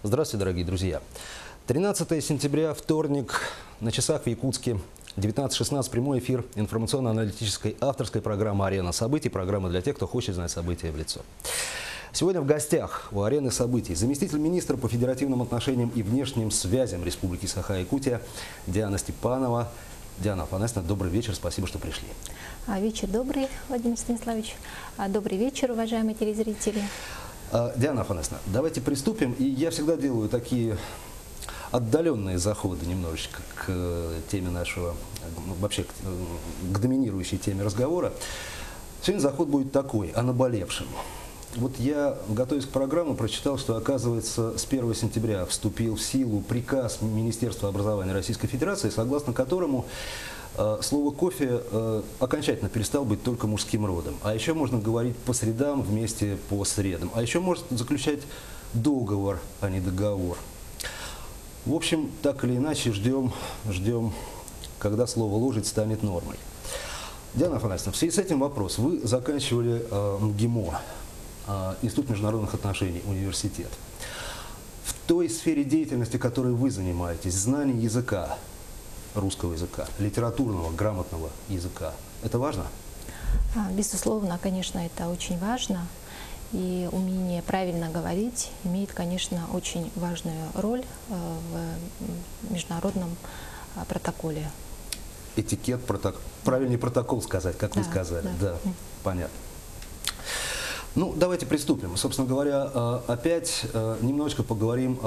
Здравствуйте, дорогие друзья. 13 сентября, вторник, на часах в Якутске, 19:16, прямой эфир информационно-аналитической авторской программы «Арена событий», программа для тех, кто хочет знать события в лицо. Сегодня в гостях у «Арены событий» заместитель министра по федеративным отношениям и внешним связям Республики Саха-Якутия Диана Степанова. Диана Афанасьевна, добрый вечер, спасибо, что пришли. Вечер добрый, Владимир Станиславович. Добрый вечер, уважаемые телезрители. Диана Афанасьевна, давайте приступим. И я всегда делаю такие отдаленные заходы немножечко к теме нашего, вообще к доминирующей теме разговора. Сегодня заход будет такой, о наболевшем. Вот я, готовясь к программе, прочитал, что, оказывается, с 1 сентября вступил в силу приказ Министерства образования Российской Федерации, согласно которому слово «кофе» окончательно перестал быть только мужским родом. А еще можно говорить по средам вместе по средам. А еще может заключать договор, а не договор. В общем, так или иначе, ждем, когда слово «ложить» станет нормой. Диана Афанасьевна, в связи с этим вопрос. Вы заканчивали МГИМО, Институт международных отношений, университет. В той сфере деятельности, которой вы занимаетесь, знание языка, русского языка, литературного, грамотного языка, это важно? Безусловно, конечно, это очень важно. И умение правильно говорить имеет, конечно, очень важную роль в международном протоколе. Этикет, правильный протокол сказать, как вы сказали. Да, понятно. Ну, давайте приступим. Собственно говоря, опять немножечко поговорим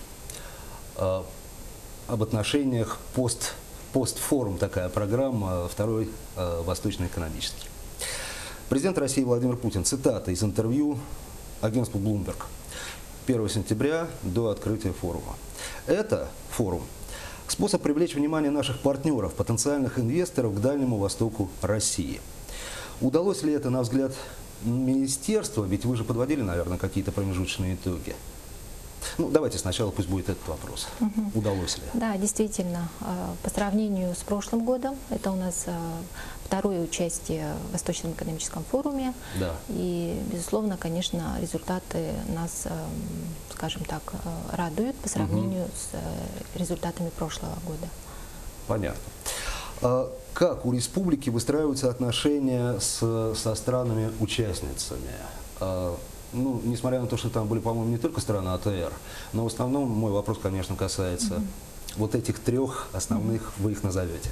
об отношениях постфорум, такая программа, второй восточно-экономический. Президент России Владимир Путин, цитата из интервью агентству Bloomberg, 1 сентября до открытия форума. Это форум – способ привлечь внимание наших партнеров, потенциальных инвесторов к Дальнему Востоку России. Удалось ли это, на взгляд министерства? Ведь вы же подводили, наверное, какие-то промежуточные итоги. Ну, давайте сначала пусть будет этот вопрос. Удалось ли? Да, действительно, по сравнению с прошлым годом, это у нас второе участие в Восточном экономическом форуме. Да. И, безусловно, конечно, результаты нас, скажем так, радуют по сравнению с результатами прошлого года. Понятно. Как у республики выстраиваются отношения со странами-участницами? Ну, несмотря на то, что там были, по-моему, не только страны АТР, но в основном мой вопрос, конечно, касается вот этих трех основных, вы их назовете.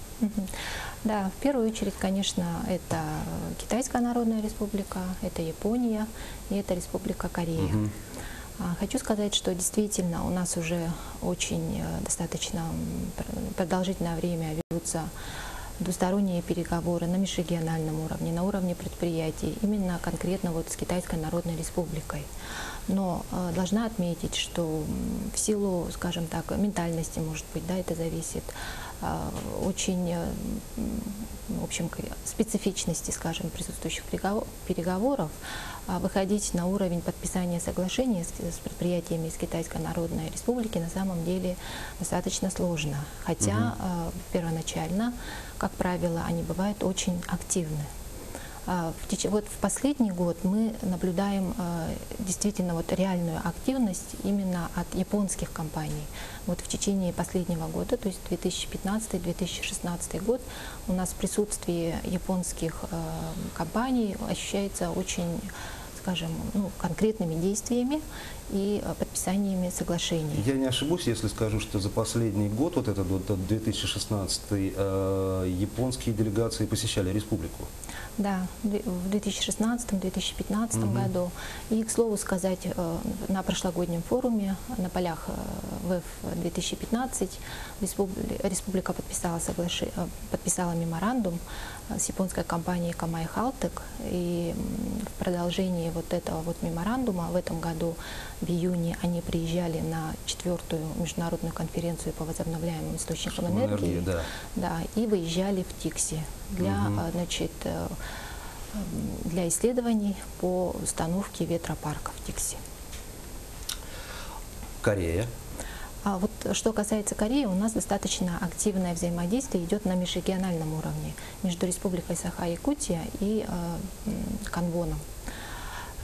Да, в первую очередь, конечно, это Китайская Народная Республика, это Япония и это Республика Корея. Хочу сказать, что действительно у нас уже очень достаточно продолжительное время ведутся двусторонние переговоры на межрегиональном уровне, на уровне предприятий, именно конкретно вот с Китайской Народной Республикой. Но должна отметить, что в силу, скажем так, ментальности, может быть, да, это зависит, очень, в общем, специфичности, скажем, присутствующих переговоров, выходить на уровень подписания соглашения с предприятиями из Китайской Народной Республики на самом деле достаточно сложно. Хотя первоначально, как правило, они бывают очень активны. Вот в последний год мы наблюдаем действительно вот реальную активность именно от японских компаний. Вот в течение последнего года, то есть 2015-2016 год, у нас присутствие японских компаний ощущается очень, скажем, конкретными действиями и подписаниями соглашений. Я не ошибусь, если скажу, что за последний год, вот этот вот 2016, японские делегации посещали республику. Да, в 2016-2015 году. И, к слову сказать, на прошлогоднем форуме на полях ВЭФ-2015 республика подписала меморандум с японской компанией Камай Халтек. И в продолжении вот этого вот меморандума в этом году в июне они приезжали на 4-ю международную конференцию по возобновляемым источникам энергии, да, и выезжали в Тикси для, значит, для исследований по установке ветропарка в Тикси. Корея. А вот что касается Кореи, у нас достаточно активное взаимодействие идет на межрегиональном уровне между Республикой Саха-Якутия и Канвоном.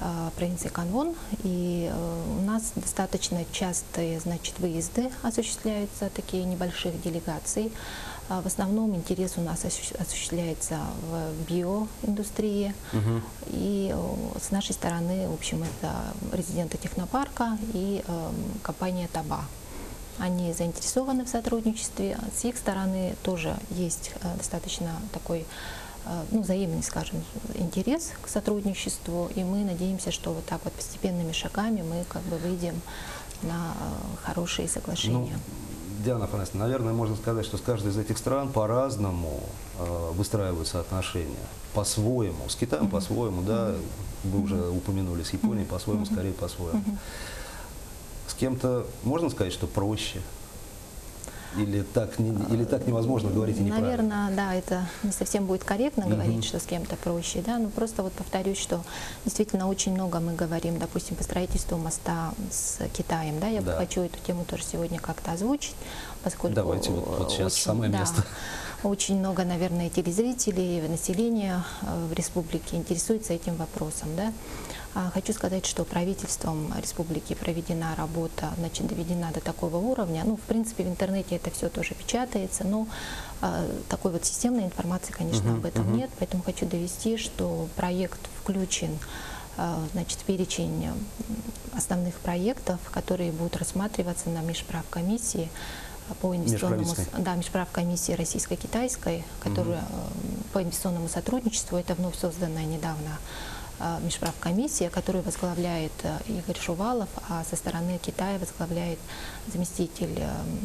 провинции Канвон, и у нас достаточно частые, значит, выезды осуществляются, такие небольших делегаций. В основном интерес у нас осуществляется в биоиндустрии, и с нашей стороны, в общем, это резиденты технопарка и компания «Таба». Они заинтересованы в сотрудничестве, с их стороны тоже есть достаточно такой, ну, взаимный, скажем, интерес к сотрудничеству, и мы надеемся, что вот так вот постепенными шагами мы как бы выйдем на хорошие соглашения. Диана Афанасьевна, наверное, можно сказать, что с каждой из этих стран по-разному выстраиваются отношения, по-своему, с Китаем по-своему, да, вы уже упомянули, с Японией по-своему, скорее по-своему. С кем-то можно сказать, что проще? Или так невозможно говорить и неправильно? Наверное, да, это не совсем будет корректно говорить, что с кем-то проще, да, но просто вот повторюсь, что действительно очень много мы говорим, допустим, по строительству моста с Китаем, да, я бы хочу эту тему тоже сегодня как-то озвучить, поскольку... Давайте, вот сейчас очень, самое место. Очень много, наверное, телезрителей, населения в республике интересуется этим вопросом, да. Хочу сказать, что правительством республики проведена работа, значит, доведена до такого уровня. Ну, в принципе, в интернете это все тоже печатается, но такой вот системной информации, конечно, об этом нет. Поэтому хочу довести, что проект включен, значит, в перечень основных проектов, которые будут рассматриваться на межправкомиссии по инвестиционному, межправкомиссии российско-китайской, которая по инвестиционному сотрудничеству, это вновь созданная недавно межправкомиссия, которую возглавляет Игорь Шувалов, а со стороны Китая возглавляет заместитель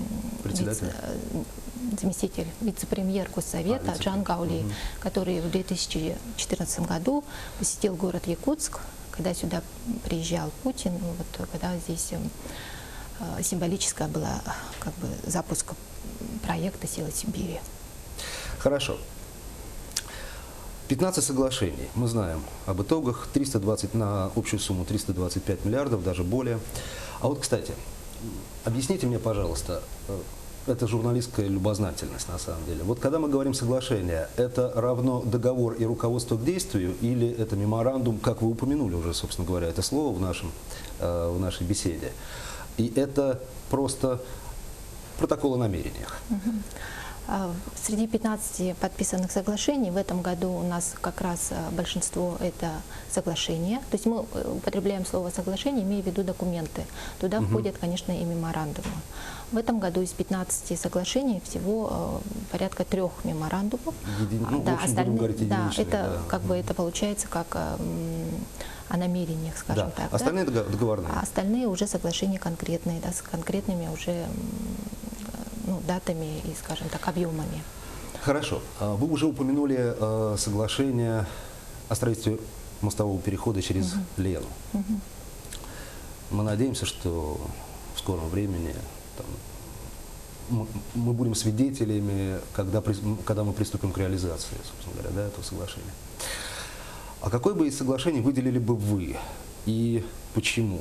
вице-премьер Госсовета Чжан Гаоли, который в 2014 году посетил город Якутск, когда сюда приезжал Путин, вот, когда здесь символическая была как бы запуск проекта «Сила Сибири». Хорошо. 15 соглашений. Мы знаем об итогах. 320 на общую сумму 325 миллиардов, даже более. А вот, кстати, объясните мне, пожалуйста, это журналистская любознательность на самом деле. Вот когда мы говорим соглашение, это равно договор и руководство к действию, или это меморандум, как вы упомянули уже, собственно говоря, это слово в нашей беседе. И это просто протокол о намерениях. Среди 15 подписанных соглашений в этом году у нас как раз большинство это соглашения. То есть мы употребляем слово соглашение, имея в виду документы. Туда входят, конечно, и меморандумы. В этом году из 15 соглашений всего порядка 3 меморандумов. Как бы это получается как о намерениях, скажем так. Остальные договорные. А остальные уже соглашения конкретные, да, с конкретными уже датами и, скажем так, объемами. Хорошо. Вы уже упомянули соглашение о строительстве мостового перехода через Лену. Мы надеемся, что в скором времени мы будем свидетелями, когда мы приступим к реализации, собственно говоря, да, этого соглашения. А какое бы из соглашений выделили бы вы и почему?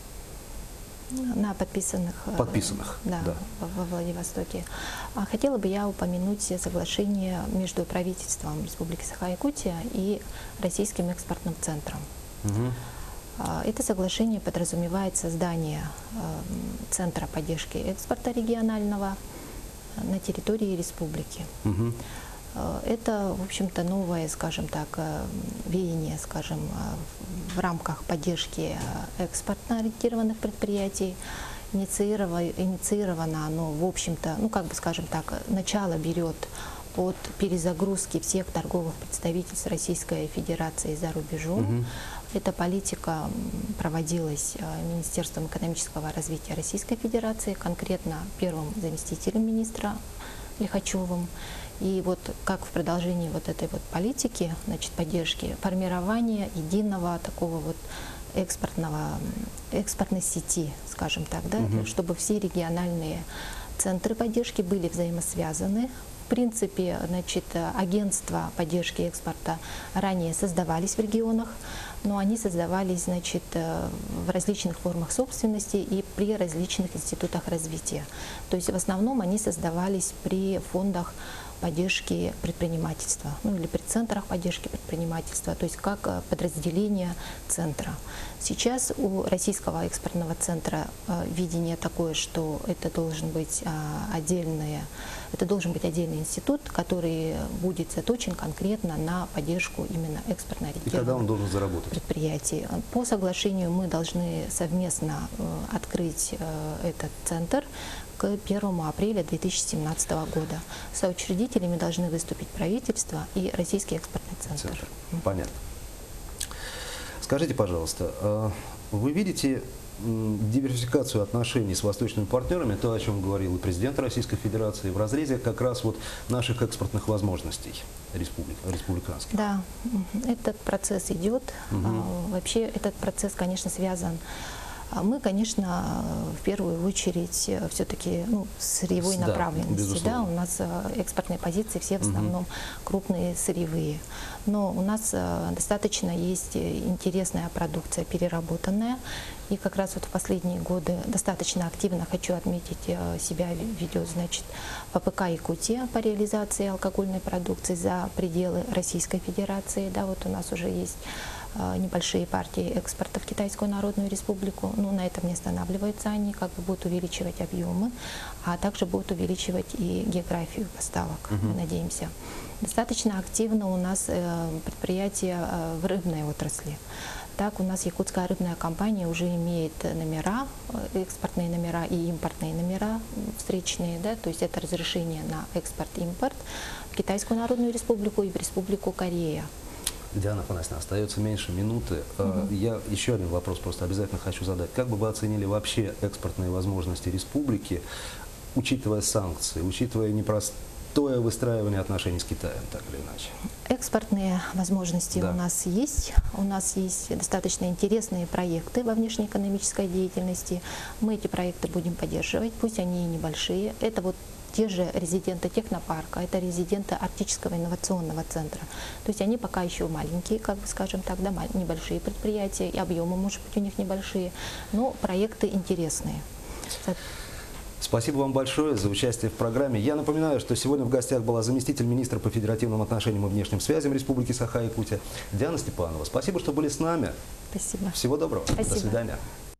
На подписанных во Владивостоке. Хотела бы я упомянуть соглашение между правительством Республики Саха-Якутия и Российским экспортным центром. Это соглашение подразумевает создание Центра поддержки экспорта регионального на территории республики. Это, в общем-то, новое, скажем так, веяние, скажем, в рамках поддержки экспортно ориентированных предприятий. Инициировано оно, в общем-то, скажем так, начало берет от перезагрузки всех торговых представительств Российской Федерации за рубежом. Эта политика проводилась Министерством экономического развития Российской Федерации, конкретно первым заместителем министра Лихачевым. И вот как в продолжении вот этой вот политики, значит, поддержки, формирование единого такого вот экспортной сети, скажем так, да, чтобы все региональные центры поддержки были взаимосвязаны. В принципе, значит, агентства поддержки экспорта ранее создавались в регионах, но они создавались, значит, в различных формах собственности и при различных институтах развития. То есть в основном они создавались при фондах поддержки предпринимательства, ну или при центрах поддержки предпринимательства, то есть как подразделение центра. Сейчас у Российского экспортного центра видение такое, что это должен быть отдельный институт, который будет заточен конкретно на поддержку именно И когда он должен заработать? Предприятий. По соглашению мы должны совместно открыть этот центр к 1 апреля 2017 года. Соучредителями должны выступить правительство и Российский экспортный центр. Понятно. Скажите, пожалуйста, вы видите диверсификацию отношений с восточными партнерами, то, о чем говорил и президент Российской Федерации, в разрезе как раз вот наших экспортных возможностей республиканских? Да, этот процесс идет. Вообще этот процесс, конечно, связан. Мы, конечно, в первую очередь все-таки сырьевой направленности. Да, у нас экспортные позиции все в основном крупные сырьевые. Но у нас достаточно есть интересная продукция, переработанная. И как раз вот в последние годы достаточно активно, хочу отметить, себя ведет, значит, ППК Якутия по реализации алкогольной продукции за пределы Российской Федерации. Да, вот у нас уже есть небольшие партии экспорта в Китайскую Народную Республику. Но на этом не останавливаются они, как бы будут увеличивать объемы, а также будут увеличивать и географию поставок, мы надеемся. Достаточно активно у нас предприятия в рыбной отрасли. Так, у нас Якутская рыбная компания уже имеет номера, экспортные номера и импортные номера встречные, да, то есть это разрешение на экспорт-импорт в Китайскую Народную Республику и в Республику Корея. Диана Афанасьевна, остается меньше минуты. Я еще один вопрос просто обязательно хочу задать. Как бы вы оценили вообще экспортные возможности республики, учитывая санкции, учитывая непростое выстраивание отношений с Китаем, так или иначе? Экспортные возможности у нас есть. У нас есть достаточно интересные проекты во внешнеэкономической деятельности. Мы эти проекты будем поддерживать, пусть они и небольшие. Это вот те же резиденты технопарка, это резиденты Арктического инновационного центра. То есть они пока еще маленькие, как бы скажем так, да, небольшие предприятия, и объемы, может быть, у них небольшие, но проекты интересные. Спасибо вам большое за участие в программе. Я напоминаю, что сегодня в гостях была заместитель министра по федеративным отношениям и внешним связям Республики Саха-Якутия Диана Степанова. Спасибо, что были с нами. Спасибо. Всего доброго. Спасибо. До свидания.